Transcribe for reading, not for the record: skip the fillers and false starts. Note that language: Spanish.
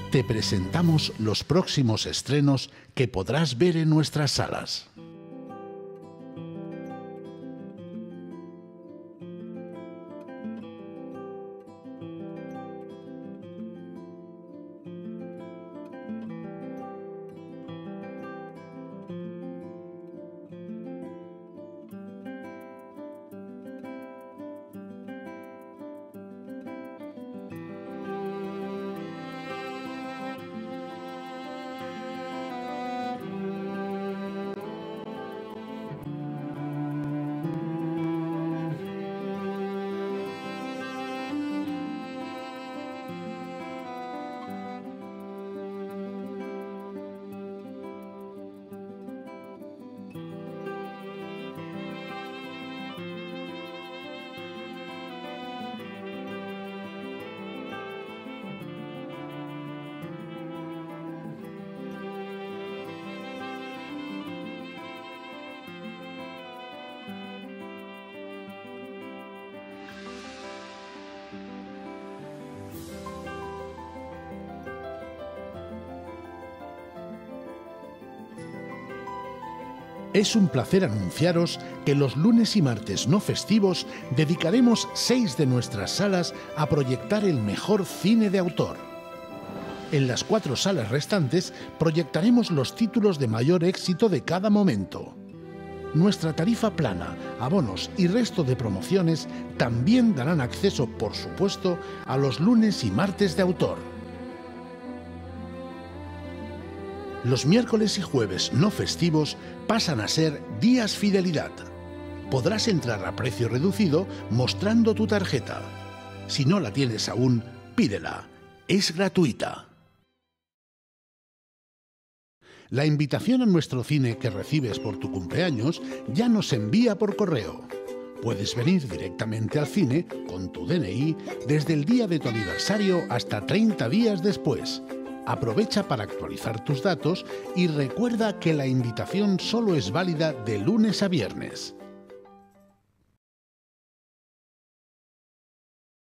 te presentamos los próximos estrenos que podrás ver en nuestras salas. Es un placer anunciaros que los lunes y martes no festivos dedicaremos 6 de nuestras salas a proyectar el mejor cine de autor. En las 4 salas restantes proyectaremos los títulos de mayor éxito de cada momento. Nuestra tarifa plana, abonos y resto de promociones también darán acceso, por supuesto, a los lunes y martes de autor. Los miércoles y jueves no festivos pasan a ser días fidelidad. Podrás entrar a precio reducido mostrando tu tarjeta. Si no la tienes aún, pídela. Es gratuita. La invitación a nuestro cine que recibes por tu cumpleaños ya nos envía por correo. Puedes venir directamente al cine con tu DNI desde el día de tu aniversario hasta 30 días después. Aprovecha para actualizar tus datos y recuerda que la invitación solo es válida de lunes a viernes.